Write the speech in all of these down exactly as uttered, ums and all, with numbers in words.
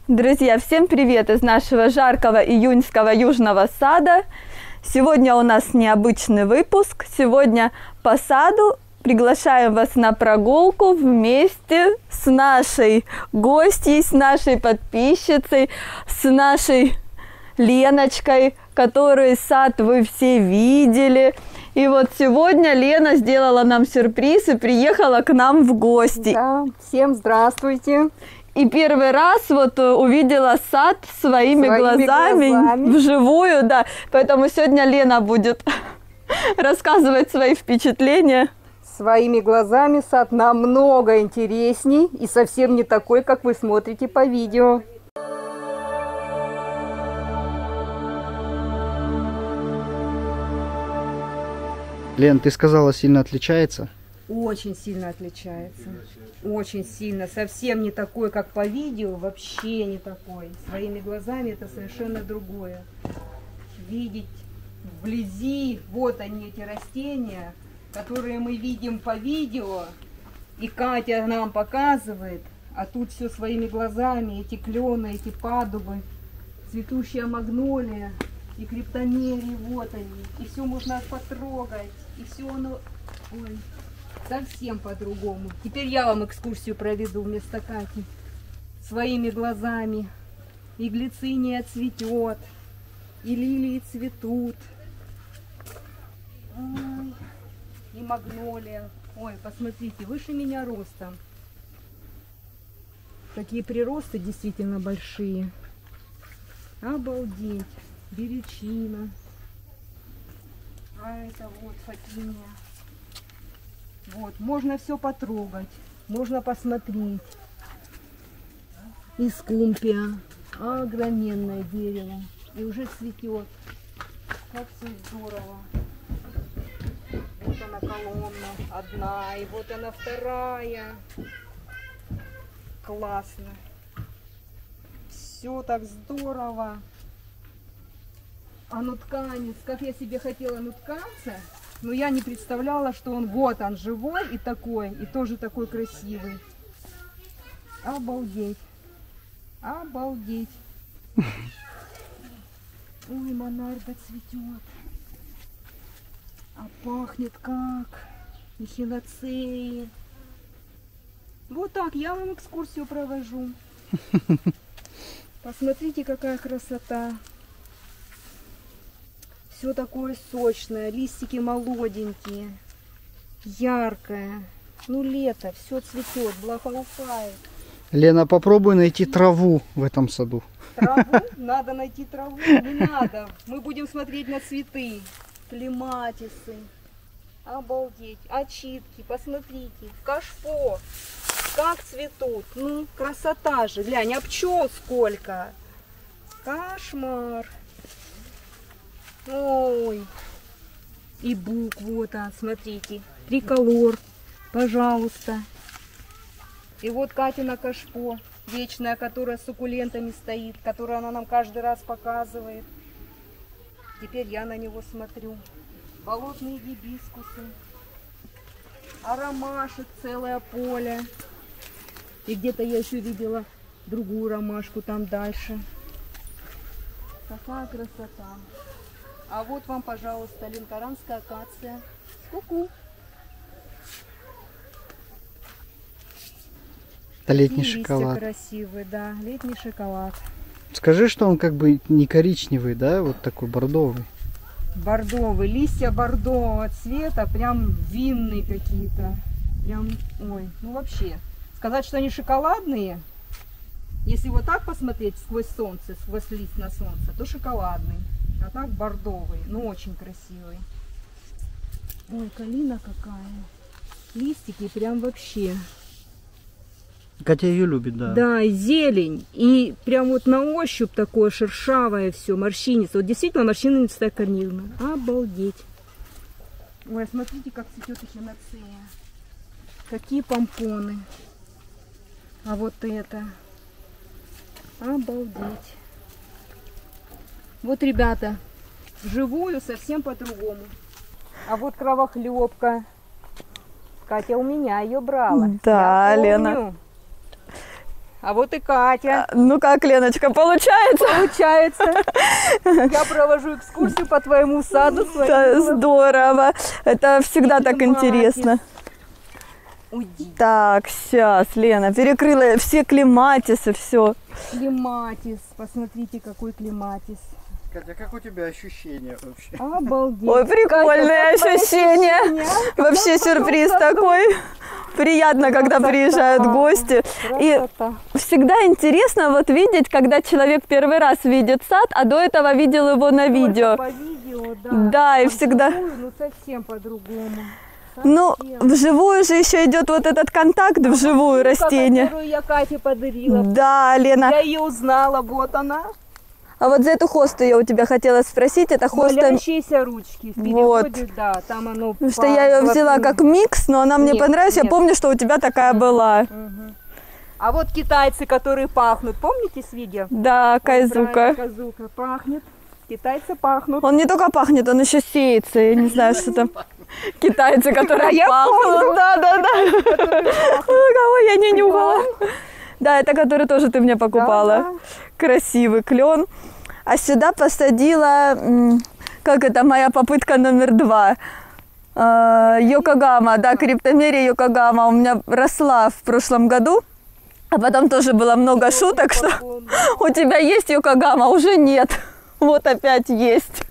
Друзья, всем привет из нашего жаркого июньского южного сада. Сегодня у нас необычный выпуск. Сегодня по саду приглашаем вас на прогулку вместе с нашей гостьей, с нашей подписчицей, с нашей Леночкой, которую сад вы все видели. И вот сегодня Лена сделала нам сюрприз и приехала к нам в гости. Да, всем здравствуйте. И первый раз вот увидела сад своими, своими глазами, глазами вживую, да. Поэтому сегодня Лена будет рассказывать свои впечатления. Своими глазами сад намного интересней и совсем не такой, как вы смотрите по видео. Лен, ты сказала, сильно отличается? Очень сильно отличается. Очень сильно. Совсем не такой, как по видео. Вообще не такой. Своими глазами это совершенно другое. Видеть вблизи, вот они, эти растения, которые мы видим по видео. И Катя нам показывает. А тут все своими глазами. Эти клены, эти падубы, цветущая магнолия и криптомерии. Вот они. И все можно потрогать. И все оно... Ой, совсем по-другому. Теперь я вам экскурсию проведу вместо Кати. Своими глазами. И глициния цветет. И лилии цветут. Ой, и магнолия. Ой, посмотрите, выше меня ростом. Такие приросты действительно большие. Обалдеть. Беречина. А это вот фатиния. Вот, можно все потрогать, можно посмотреть. Искумпия, огроменное дерево, и уже цветет. Как все здорово. Вот она колонна, одна, и вот она вторая. Классно. Все так здорово. А нутканец, как я себе хотела нутканца, но я не представляла, что он вот он живой и такой, и тоже такой красивый. Обалдеть. Обалдеть. Ой, монарда цветет. А пахнет как. И хиноцеи. Вот так я вам экскурсию провожу. Посмотрите, какая красота. Все такое сочное, листики молоденькие, яркое. Ну, лето, все цветет, благоухает. Лена, попробуй найти траву в этом саду. Траву? Надо найти траву? Не надо. Мы будем смотреть на цветы. Клематисы. Обалдеть. Очитки, посмотрите. Кашпо. Как цветут. Ну, красота же. Глянь, а пчел сколько. Кошмар. Ой, и бук, вот он, смотрите, триколор, пожалуйста. И вот Катина кашпо, вечная, которая с суккулентами стоит, которую она нам каждый раз показывает. Теперь я на него смотрю. Болотные гибискусы, а ромашек целое поле. И где-то я еще видела другую ромашку там дальше. Какая красота. А вот вам, пожалуйста, ленкоранская акация. Ку-ку. Это летний И шоколад. красивый, да, летний шоколад. Скажи, что он как бы не коричневый, да, вот такой бордовый. Бордовый, листья бордового цвета, прям винные какие-то. Прям, ой, ну вообще. Сказать, что они шоколадные, если вот так посмотреть сквозь солнце, сквозь лист на солнце, то шоколадный. А так бордовый, но очень красивый. Ой, калина какая. Листики прям вообще. Катя ее любит, да. Да, и зелень. И прям вот на ощупь такое шершавое все, морщинистое. Вот действительно морщинистая корниловна. Обалдеть. Ой, смотрите, как цветет эхиноцея. Какие помпоны. А вот это. Обалдеть. Вот, ребята, вживую совсем по-другому. А вот кровохлебка. Катя у меня ее брала. Да, Я Лена. помню. А вот и Катя. Ну как, Леночка, получается? Получается. Я провожу экскурсию по твоему саду. Да, здорово. Это всегда так Клематис. интересно. Уйди. Так, сейчас, Лена, перекрыла все клематисы, все. Клематис. Посмотрите, какой клематис. Катя, как у тебя ощущения вообще? Обалдеть. Ой, прикольное Катя, ощущение. ощущения. Вообще сюрприз такой. Приятно, когда Красота. приезжают гости. И Красота. всегда интересно вот видеть, когда человек первый раз видит сад, а до этого видел его на Только видео. по видео, да. Да, и А всегда- вживую, ну совсем по-другому. Ну, Совсем. вживую же еще идет вот этот контакт, вживую Штука, растение. которую я Кате подарила. Да, Лена. Я ее узнала, вот она. А вот за эту хосту я у тебя хотела спросить. Это хоста, Молящиеся ручки. В Вот. переводе, да, там оно. потому что я ее взяла как микс, но она мне Нет, понравилась. Я нет. помню, что у тебя такая была. Мгм. А вот китайцы, которые пахнут, помните с видео? Да, кайзука. Правильно, Казука пахнет. Китайцы пахнут. Он не только пахнет, он еще сеется. Я не знаю, что там. Китайцы, которые я пахнут. Да, да, да. Кого я не нюхала. Да, это который тоже ты мне покупала. Да, да. Красивый клен. А сюда посадила, м, как это, моя попытка номер два. Э, Йокогама, да, криптомерия Йокогама у меня росла в прошлом году. А потом тоже было много шуток, что у тебя есть Йокогама, уже нет. Вот опять есть.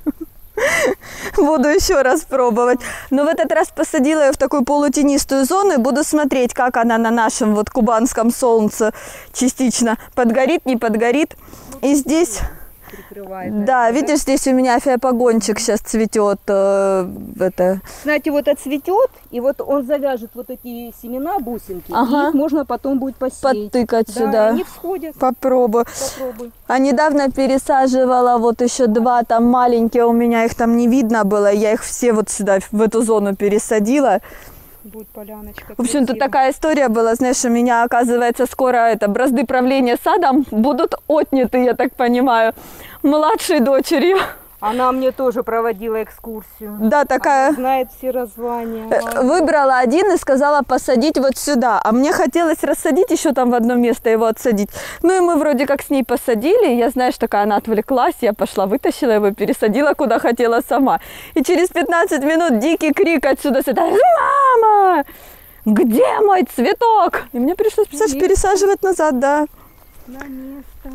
Буду еще раз пробовать. Но в этот раз посадила ее в такую полутенистую зону и буду смотреть, как она на нашем вот кубанском солнце частично подгорит, не подгорит. И здесь, Прикрывает. да, видишь, здесь у меня фиопогончик сейчас цветет. э, это. Знаете, вот отцветет, и вот он завяжет вот эти семена, бусинки, Ага. и их можно потом будет посеять. Подтыкать Да, сюда. они всходят. Попробую. Попробуй. А недавно пересаживала вот еще два там маленькие, у меня их там не видно было, я их все вот сюда, в эту зону пересадила. Будет поляночка. В общем, тут красивая. такая история была, знаешь, у меня, оказывается, скоро это, бразды правления садом будут отняты, я так понимаю, младшей дочерью. Она мне тоже проводила экскурсию. Да, такая. Она знает все названия. Э, Выбрала один и сказала посадить вот сюда. А мне хотелось рассадить еще там в одно место, его отсадить. Ну и мы вроде как с ней посадили. Я, знаешь, такая, она отвлеклась. Я пошла, вытащила его, пересадила куда хотела сама. И через пятнадцать минут дикий крик отсюда сюда. Мама! Где мой цветок? И мне пришлось, представляешь, Место. пересаживать назад, да. На место.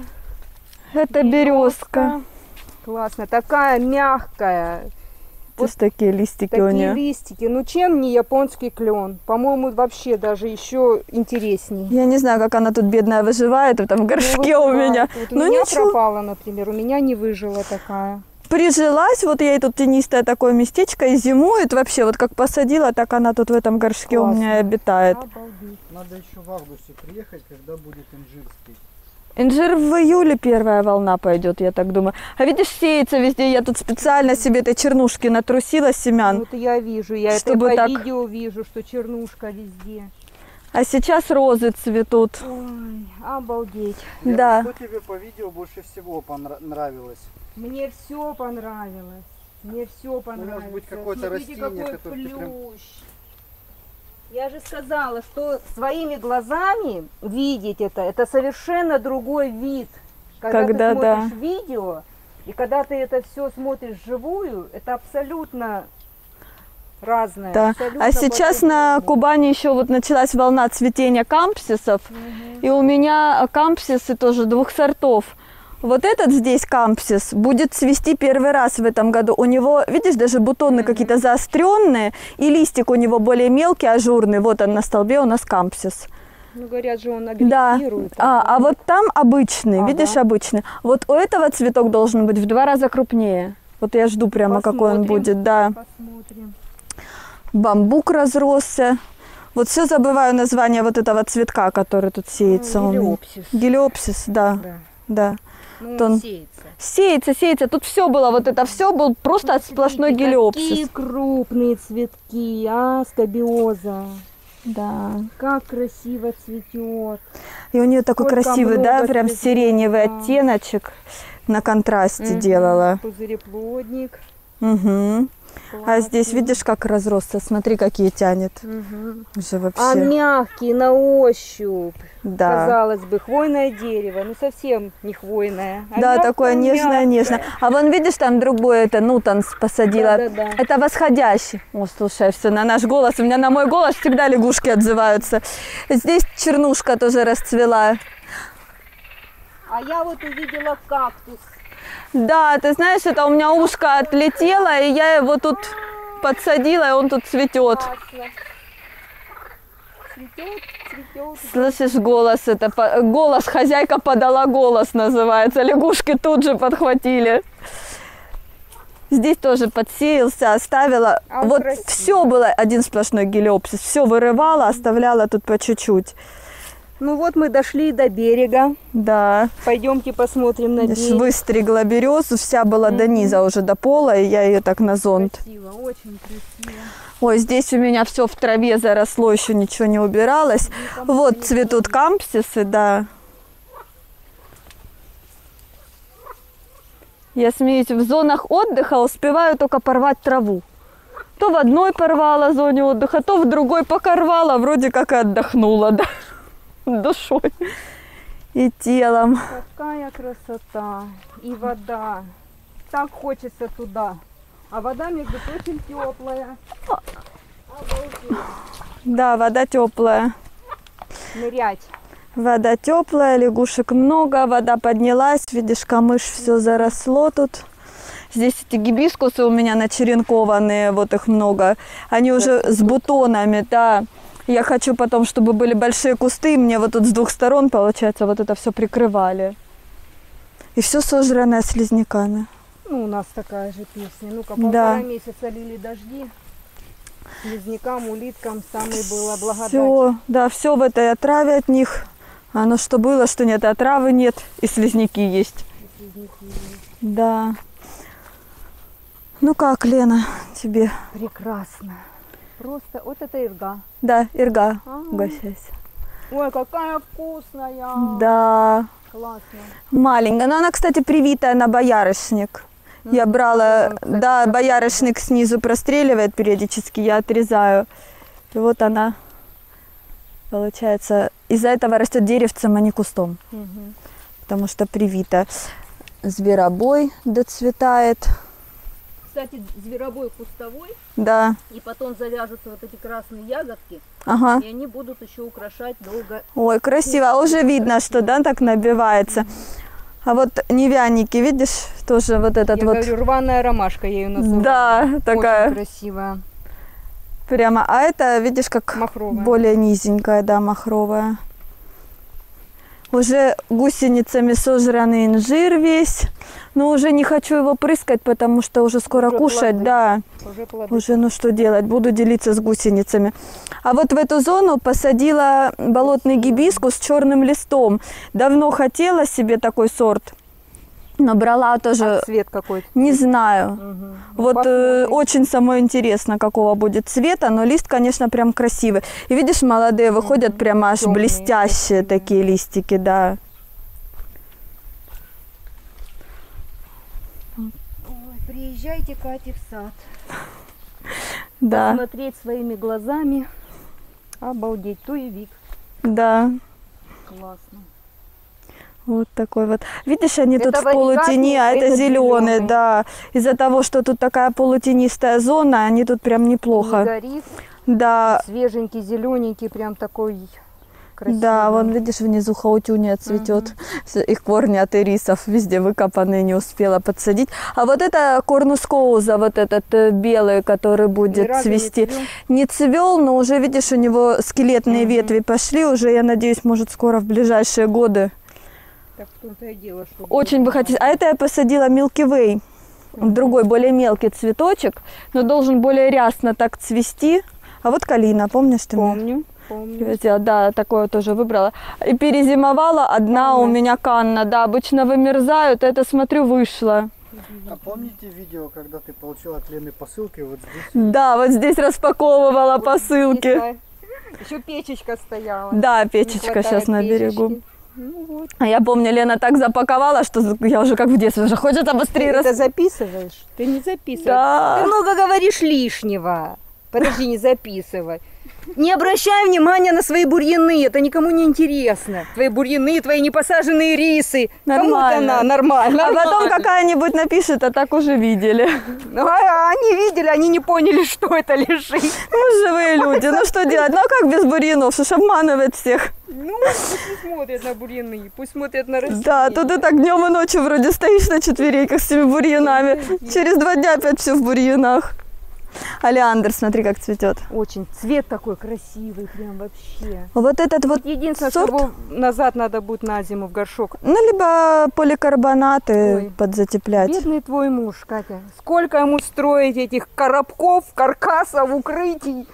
Это березка. Классно. Такая мягкая. Вот такие листики у Такие нее. листики. Ну чем не японский клен? По-моему, вообще даже еще интересней. Я не знаю, как она тут бедная выживает в этом горшке у меня. Вот у Ну меня ничего. пропала, например. У меня не выжила такая. Прижилась, вот я ей тут тенистое такое местечко и зимует вообще, вот как посадила, так она тут в этом горшке у Классно. меня и обитает. Обалдеть. Надо еще в августе приехать, когда будет инжирский. Инжир в июле первая волна пойдет, я так думаю. А видишь, сеется везде, я тут специально себе этой чернушки натрусила семян. Вот я вижу, я Чтобы это по так- видео вижу, что чернушка везде. А сейчас розы цветут. Ой, обалдеть. Да. Что тебе по видео больше всего понравилось? Мне все понравилось. Мне все понравилось. может быть, какое-то Смотрите, растение, какой которое ты прям- плющ. Я же сказала, что своими глазами видеть это, это совершенно другой вид. Когда, Когда, ты да. смотришь видео, и когда ты это все смотришь вживую, это абсолютно разное. Да. абсолютно А сейчас на по-другому. Кубани еще вот началась волна цветения кампсисов. И у меня кампсисы тоже двух сортов. Вот этот здесь кампсис будет цвести первый раз в этом году. У него, видишь, даже бутоны какие-то заостренные, и листик у него более мелкий, ажурный. Вот он на столбе у нас кампсис. Ну, говорят же, он Да. агрессирует. А, а вот там обычный, Ага. видишь, обычный. Вот у этого цветок должен быть в два раза крупнее. Вот я жду прямо, какой он Посмотрим. будет. Да. Посмотрим. Бамбук разросся. Вот все забываю название вот этого цветка, который тут сеется у меня. Гелиопсис. Гелиопсис, да, Да. да. Ну, Тон. он сеется. Сеется, сеется. Тут все было, вот это все был просто от сплошной Смотрите, гелиопсис. Какие крупные цветки, а, скабиоза. Да. Как красиво цветет. И у нее такой Сколько красивый, да, много прям цветов, сиреневый да. оттеночек на контрасте Мгм. делала. Пузыреплодник. Угу. А здесь видишь, как разросся? Смотри, какие тянет. Угу. Уже вообще. А мягкий на ощупь. Да. Казалось бы, хвойное дерево, ну совсем не хвойное. А Да, мягкое, такое нежное, мягкое. нежное. А вон видишь, там другое, это нутанс посадила. Да, да, да. Это восходящий. О, слушай, все на наш голос. У меня на мой голос всегда лягушки отзываются. Здесь чернушка тоже расцвела. А я вот увидела кактус. Да, ты знаешь, это у меня ушко отлетело, и я его тут подсадила, и он тут цветет. Классно. Цветет, цветет. Слышишь, голос, это по- голос, хозяйка подала голос называется. Лягушки тут же подхватили. Здесь тоже подсеялся, оставила. А вот красиво. все было один сплошной гелиопсис. Все вырывала, оставляла тут по чуть-чуть. Ну вот мы дошли до берега. Да. Пойдемте посмотрим на Здесь берег. выстригла березу, вся была до низа уже до пола, и я ее так на зонт. Красиво, очень красиво. Ой, здесь у меня все в траве заросло, еще ничего не убиралось. Вот цветут кампсисы, да. Я смеюсь, в зонах отдыха успеваю только порвать траву. То в одной порвала зоне отдыха, то в другой пока рвала, вроде как и отдохнула, да, душой и телом. Какая красота. И вода. Так хочется туда. А вода, между прочим, теплая. Обалдеть. Да, вода теплая. Нырять. Вода теплая, лягушек много, вода поднялась, видишь, камыш, все заросло тут. Здесь эти гибискусы у меня начеренкованные, вот их много. Они уже с бутонами, да. Я хочу потом, чтобы были большие кусты, и мне вот тут с двух сторон, получается, вот это все прикрывали. И все сожранное слизняками. Ну, у нас такая же песня. Ну-ка, Да. полтора месяца лили дожди. Слизнякам, улиткам самой была благодать. Все, да, все в этой отраве от них. Оно что было, что нет, отравы нет, и слизняки есть. Слизняки есть. Да. Ну как, Лена, тебе? Прекрасно. Просто вот это ирга. Да, ирга, А. угощайся. Ой, какая вкусная. Да, Классно. маленькая. Но она, кстати, привитая на боярышник. Я брала, ну, кстати, да, как боярышник снизу простреливает периодически, я отрезаю. И вот она, получается, из-за этого растет деревцем, а не кустом. Мгм. Потому что привита. Зверобой доцветает. Кстати, зверобой кустовой, Да, и потом завяжутся вот эти красные ягодки, ага. и они будут еще украшать долго. Ой, красиво. А уже видно, что, да, так набивается. А вот невяники, видишь, тоже вот этот Я вот. говорю, рваная ромашка, я ее называю. Да, такая Очень красивая. прямо. А это, видишь, как Махровая. более низенькая, да, махровая. Уже гусеницами сожранный инжир весь. Но уже не хочу его прыскать, потому что уже скоро Уже кушать, плоды. да. Уже плоды. Уже, ну что делать, буду делиться с гусеницами. А вот в эту зону посадила болотный гибискус с черным листом. Давно хотела себе такой сорт, но брала тоже, А цвет какой-то. не знаю. Мгм. Вот э, Посмотрим. очень самое интересно, какого будет цвета, но лист, конечно, прям красивый. И видишь, молодые выходят прямо аж Тёмные, блестящие красивые. такие листики, да. Ой, приезжайте, Катя, в сад. Да, Смотреть своими глазами. Обалдеть. Туевик. да. Классно. Вот такой вот. Видишь, они тут Это в полутени, варигатный, а это это зеленый, зелёный. да. Из-за того, что тут такая полутенистая зона, они тут прям Не неплохо. горит. Да, Свеженький, зелененький, прям такой красивый. да, вон видишь, внизу хаутюния цветет. Их корни от ирисов везде выкопанные, не успела подсадить. А вот это корнускоуза, вот этот э, белый, который Ни будет разу не цвести. цвел. Не цвел, но уже, видишь, у него скелетные Мгм. ветви пошли. Уже, я надеюсь, может, скоро в ближайшие годы. Так в том-то и дело, что... Очень бы хотелось. А это я посадила Milky Way. Другой, более мелкий цветочек, но должен более рясно так цвести. А вот калина, помнишь ты мне Помню, помню. привозила? Да, такое тоже выбрала. И перезимовала одна Канна. у меня канна. Да, обычно вымерзают, это, смотрю, вышло. А помните видео, когда ты получила от Лены посылки вот здесь? Да, вот здесь распаковывала посылки. Еще печечка стояла. Да, Не печечка хватает сейчас на берегу. печечки. Ну вот. А я помню, Лена так запаковала, что я уже как в детстве, уже хочется Ты быстрее это рас... записываешь? Ты не записываешь. Да. Ты много говоришь лишнего. Подожди, не записывай. Не обращай внимания на свои бурьяны, это никому не интересно. Твои бурьяны, твои непосаженные рисы. Кому-то Нормально. на, нормально. А потом нормально. какая-нибудь напишет, а так уже видели. Ну, а они видели, они не поняли, что это лежит. Мы живые люди, ну что делать? Ну а как без бурьянов? Что ж обманывать всех? Ну, пусть не смотрят на бурьяны, пусть смотрят на растения. Да, тут ты так днем и ночью вроде стоишь на четвереньках с этими бурьянами. Через два дня опять все в бурьянах. Олеандр, смотри, как цветет. Очень цвет такой красивый, прям вообще. Вот этот вот Единственное, сорт, что его назад надо будет на зиму в горшок. ну, либо поликарбонаты Ой. подзатеплять. Бедный твой муж, Катя. Сколько ему строить этих коробков, каркасов, укрытий.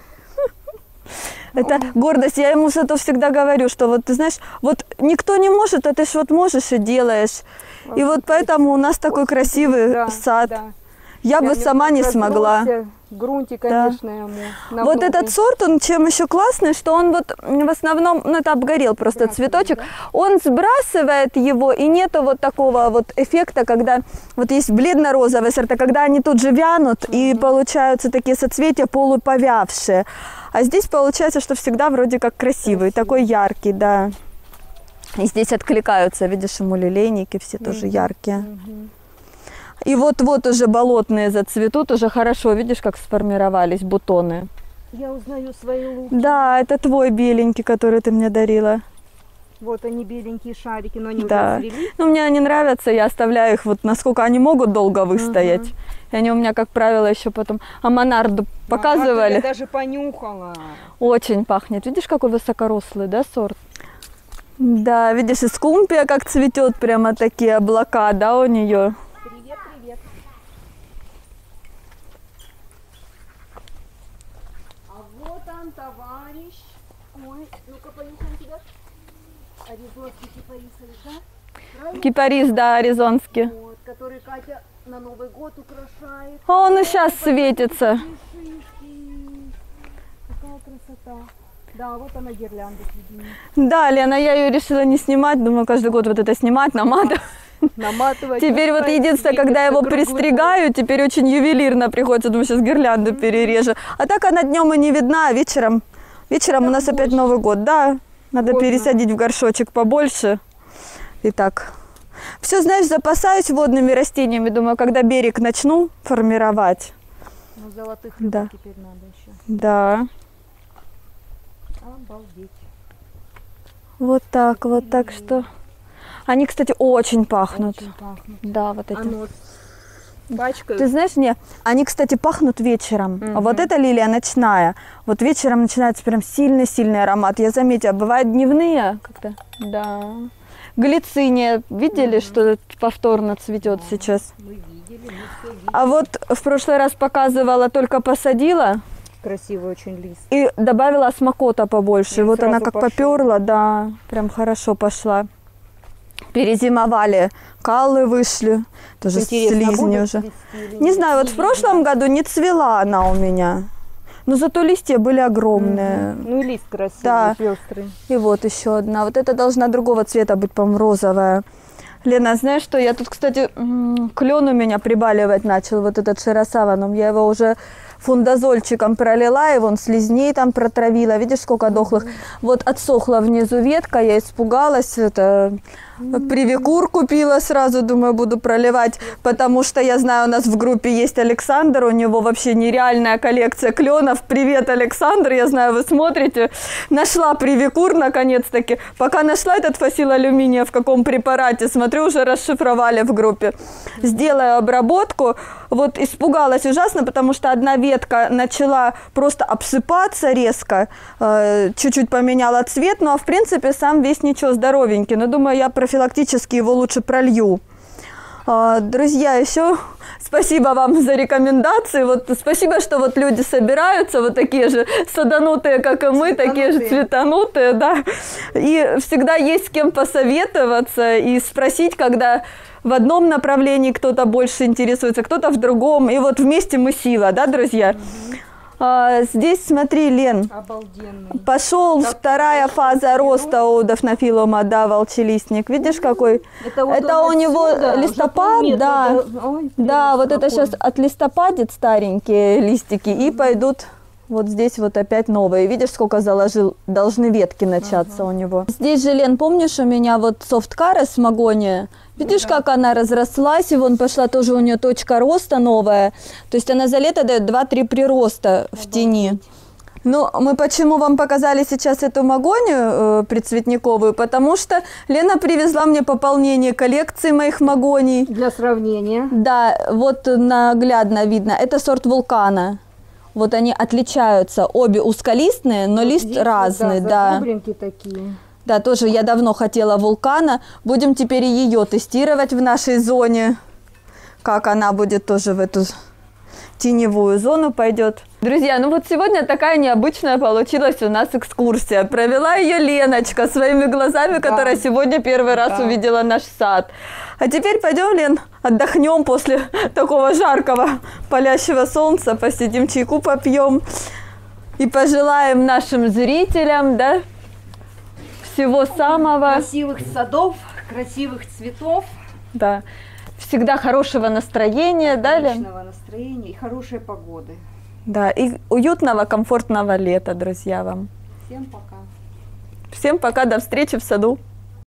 Это гордость. Я ему зато всегда говорю, что вот ты знаешь, вот никто не может, а ты ж вот можешь и делаешь. И вот поэтому у нас такой красивый Да, сад. да. Я бы Прям сама не разросся, смогла. В грунте, конечно, ему. на Вот внутрь. этот сорт, он чем еще классный, что он вот в основном, ну это обгорел просто Сбрасывает, цветочек, да? он сбрасывает его, и нету вот такого вот эффекта, когда вот есть бледно-розовые сорта, когда они тут же вянут, и получаются такие соцветия полуповявшие. А здесь получается, что всегда вроде как красивый, такой яркий, да. И здесь откликаются, видишь, ему лилейники все тоже яркие. Мгм. И вот-вот уже болотные зацветут, уже хорошо, видишь, как сформировались бутоны. Я узнаю свои луки. Да, это твой беленький, который ты мне дарила. Вот они беленькие шарики, но они Да. уже цвели. Ну, мне они нравятся, я оставляю их вот насколько они могут долго выстоять. И они у меня, как правило, еще потом... А монарду Я показывали? даже понюхала. Очень пахнет. Видишь, какой высокорослый, да, сорт? Да, видишь, и скумпия как цветет, прямо такие облака, да, у нее. Привет, привет. А вот он, товарищ. Ой, ну-ка понюхаем тебя. Аризонский кипарисовик, да? Правильно? Кипарис, да, аризонский. Вот, который Катя на Новый год украшает. А он и сейчас светится. Шишки. Какая красота. Да, вот она гирлянда среди них. Да, Лена, я ее решила не снимать. Думаю, каждый год вот это снимать, наматывать. Наматывать. Теперь вот единственное, когда я его пристригаю, теперь очень ювелирно приходится. Думаю, сейчас гирлянду перережу. А так она днем и не видна, а вечером. Вечером у нас опять Новый год. Да, надо Поздно. пересадить в горшочек побольше. И так. Все, знаешь, запасаюсь водными растениями. Думаю, когда берег начну формировать. Ну, золотых рыбок Да. теперь надо еще. Да. Обалдеть. Вот так, вот так что. Они, кстати, очень пахнут. Очень пахнут. Да, вот эти. А нос пачкают. Ты знаешь, не, они, кстати, пахнут вечером. А вот эта лилия ночная. Вот вечером начинается прям сильный-сильный аромат. Я заметила, бывают дневные как-то. Да. Глициния, видели, что повторно цветет сейчас? Мы видели, мы все видели. А вот в прошлый раз показывала, только посадила Красивый очень лист. и добавила смокота побольше. И вот она сразу как пошел. поперла, да, прям хорошо пошла. Перезимовали, каллы вышли, тоже слизни будут уже. цвести или Не нет? знаю, вот в прошлом году не цвела она у меня. Но зато листья были огромные. Ну и лист красивый, Да. пестрый. И вот еще одна. Вот это должна другого цвета быть, по-моему, розовая. Лена, знаешь что? Я тут, кстати, м, клен у меня прибаливать начал, вот этот широсаваном. Я его уже фундазольчиком пролила, и вон слизней там протравила. Видишь, сколько дохлых? Вот отсохла внизу ветка, я испугалась. Это привикур купила сразу, думаю, буду проливать. Потому что я знаю, у нас в группе есть Александр, у него вообще нереальная коллекция кленов. Привет, Александр, я знаю, вы смотрите. Нашла привикур наконец-таки. Пока нашла этот фасил алюминия, в каком препарате, смотрю, уже расшифровали в группе. Сделаю обработку. Вот испугалась ужасно, потому что одна ветка начала просто обсыпаться резко, э, чуть-чуть поменяла цвет, ну а в принципе сам весь ничего, здоровенький. Но думаю, я профилактически его лучше пролью. Э, друзья, еще спасибо вам за рекомендации. Вот спасибо, что вот люди собираются, вот такие же саданутые, как и мы, такие же цветанутые, да. И всегда есть с кем посоветоваться и спросить, когда в одном направлении кто-то больше интересуется, кто-то в другом. И вот вместе мы сила, да, друзья? А, здесь, смотри, Лен, Обалденный. пошел Как вторая хорошо фаза цветет. роста у дафнофилума, да, волчелистник. Видишь, какой? Это, вот Это он у него отсюда, листопад, уже полметра да. до- Ой, Да, вот это какой. сейчас отлистопадит старенькие листики и пойдут вот здесь вот опять новые. Видишь, сколько заложил? Должны ветки начаться у него. Здесь же, Лен, помнишь, у меня вот софткара с магония? Видишь, как она разрослась, и вон пошла тоже у нее точка роста новая. То есть она за лето дает два-три прироста в тени. Ну, мы почему вам показали сейчас эту магонию э, прицветниковую? Потому что Лена привезла мне пополнение коллекции моих магоний. Для сравнения. Да, вот наглядно видно. Это сорт вулкана. Вот они отличаются. Обе узколистные, но лист Здесь вот, разный, да. да. Зазубринки такие. Да, тоже я давно хотела вулкана. Будем теперь и ее тестировать в нашей зоне. Как она будет тоже в эту теневую зону пойдет. Друзья, ну вот сегодня такая необычная получилась у нас экскурсия. Провела ее Леночка своими глазами, Да. которая сегодня первый раз Да. увидела наш сад. А теперь пойдем, Лен, отдохнем после такого жаркого палящего солнца, посидим, чайку попьем и пожелаем нашим зрителям, да, всего самого, Красивых садов, красивых цветов, да, всегда хорошего настроения, да, Лен? отличного настроения и хорошей погоды. Да, и уютного, комфортного лета, друзья, вам. Всем пока. Всем пока, до встречи в саду.